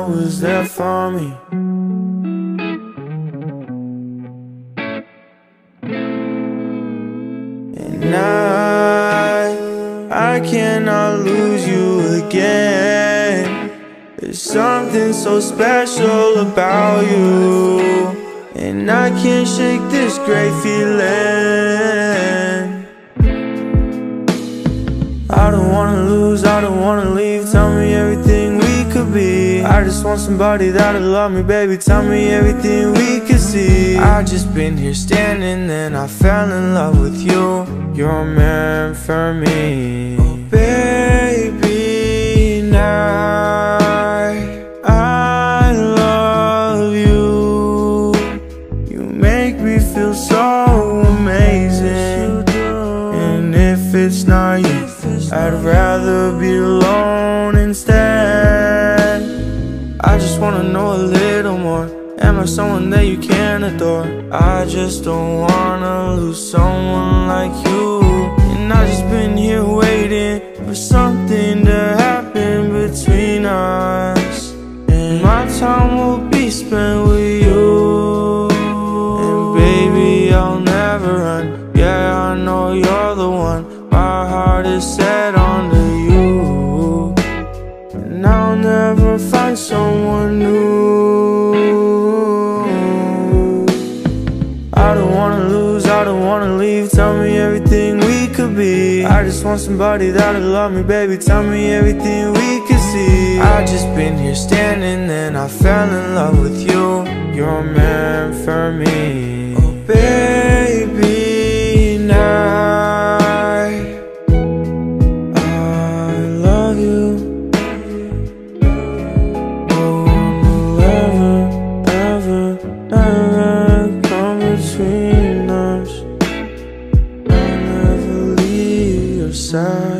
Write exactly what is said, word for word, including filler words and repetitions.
always there for me. And I, I cannot lose you again. There's something so special about you, and I can't shake this great feeling. I don't wanna lose, I don't wanna leave. Tell me everything we could be. I just want somebody that'll love me, baby. Tell me everything we could see. I just been here standing, then I fell in love with you. You're meant for me, oh, baby. Now I love you. You make me feel so amazing. And if it's not you, I'd rather be alone instead. I just wanna know a little more. Am I someone that you can adore? I just don't wanna lose someone like you. And I just been here waiting for something to happen between us, and my time will be spent with you. And baby, I'll never run. Yeah, I know you're the one. My heart is set onto you, and I'll never find someone new. I don't wanna lose, I don't wanna leave. Tell me everything we could be. I just want somebody that'll love me, baby. Tell me everything we could see. I just been here standing, then I fell in love with you. You're meant for me, oh, baby. Now side.